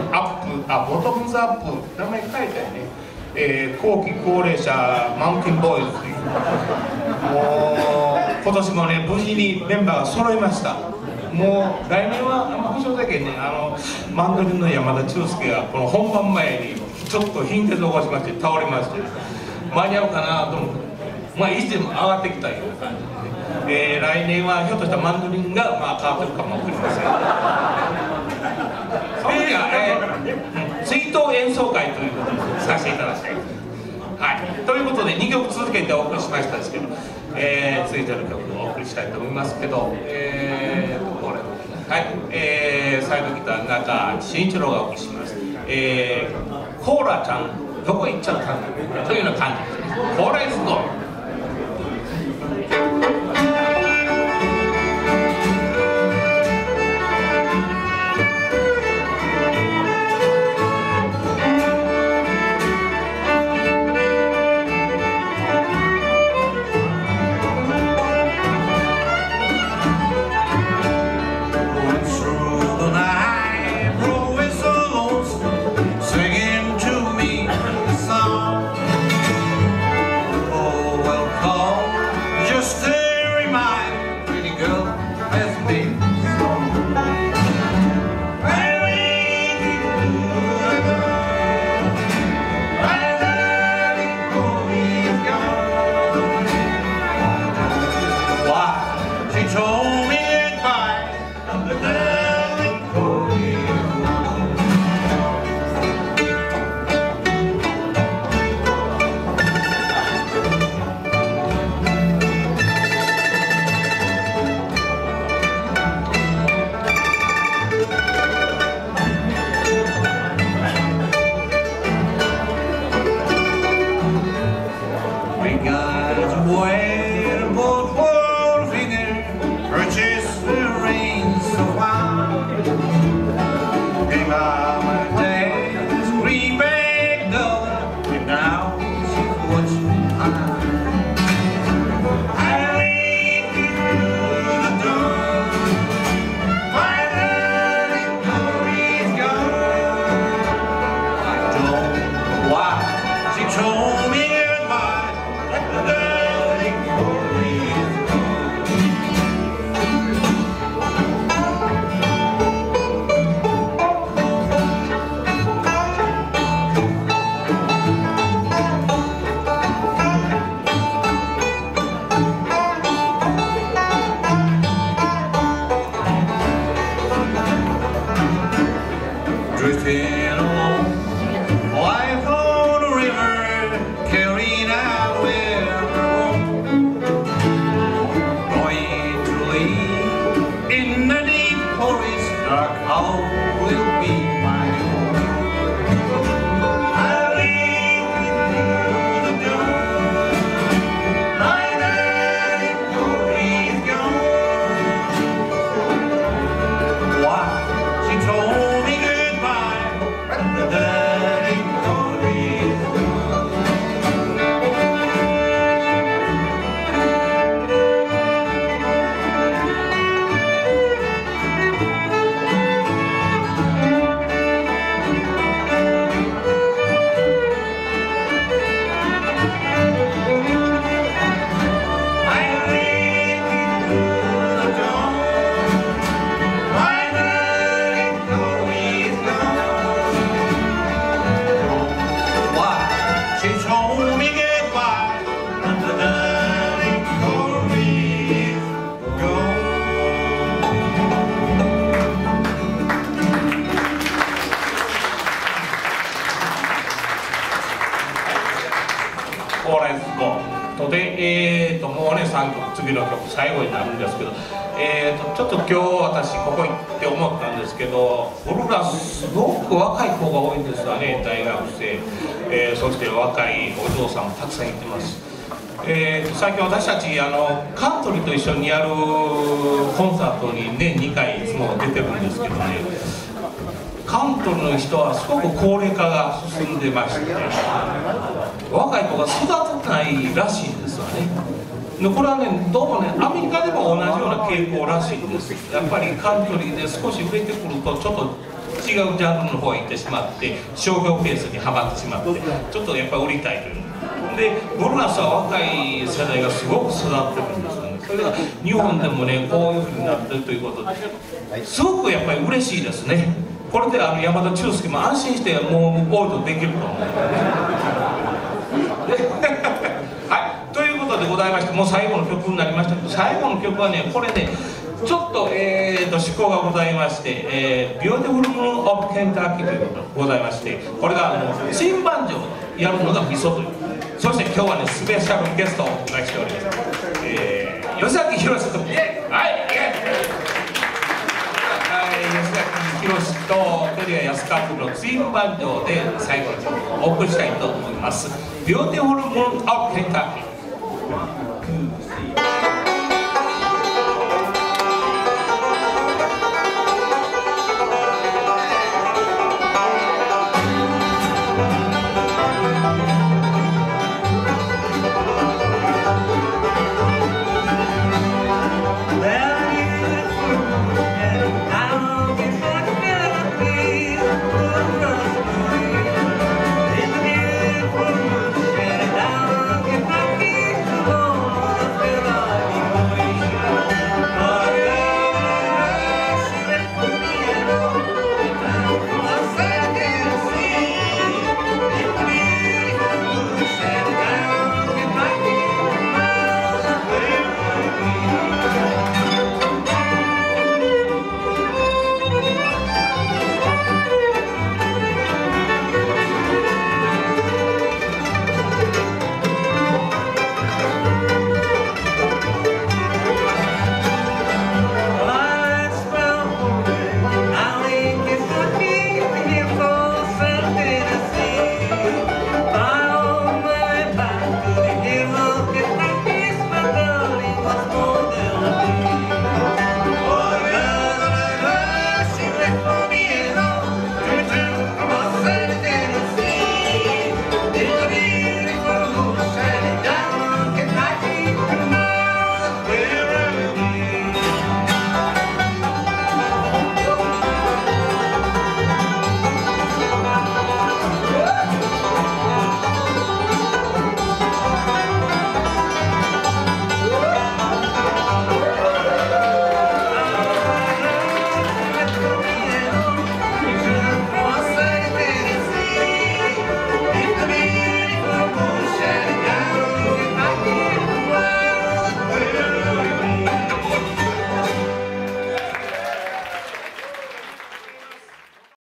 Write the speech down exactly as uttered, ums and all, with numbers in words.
アップ、あ、ボトムズアップ、名前書いたよね。えー、後期高齢者マウンテンボーイズという、もう今年もね無事にメンバーが揃いました。もう来年はあんま保証だけね、あのマンドリンの山田忠介がこの本番前にちょっと貧血を起こしまして倒れまして、間に合うかなと思って、まあいつでも上がってきたような感じで、ね、えー、来年はひょっとしたらマンドリンがまあ変わってるかもしれません。その時は、えー、追悼演奏会ということにさせていただきたい。はい、ということでにきょく続けてお送りしましたですけど、えー、続いての曲をお送りしたいと思いますけど、えー、これはい、えー、サイドギター中慎一郎がお送りします、えー、コーラちゃんどこ行っちゃったんだというような感じですね。コーライズゴー。 次の曲最後になるんですけど、えー、とちょっと今日私ここ行って思ったんですけど、フルラすごく若い子が多いんですわね。大学生、えー、そして若いお嬢さんもたくさんいてます。えー、最近私たちあのカントリーと一緒にやるコンサートに年にかいいつも出てるんですけどね、カントリーの人はすごく高齢化が進んでまして、若い子が育てないらしいんですよね。でこれはね、どうもね、アメリカでも同じような傾向らしいんです。やっぱりカントリーで少し売れてくるとちょっと違うジャンルの方へ行ってしまって商業ベースにはまってしまってちょっとやっぱり売りたいというでブルースは若い世代がすごく育ってるんですよね。それが日本でもねこういうふうになってるということですごくやっぱり嬉しいですね。これであの山田忠介も安心してもうオールドできると思うはいということでございましてもう最後の曲になりましたけど最後の曲はねこれねちょっとえーと趣向がございまして「えー、ビューティフル・ムーン・オブ・ケンタッキー」ということがございましてこれがあのチンバンジョーやるのがミソというそして今日はねスペシャルゲストをお迎えしております、えー、吉崎宏とイエイはいイエイ吉崎宏と照屋康和のツインバンジョーで最後の曲をお送りしたいと思います。ビューティフル・ムーン・オブ・ケンタッキー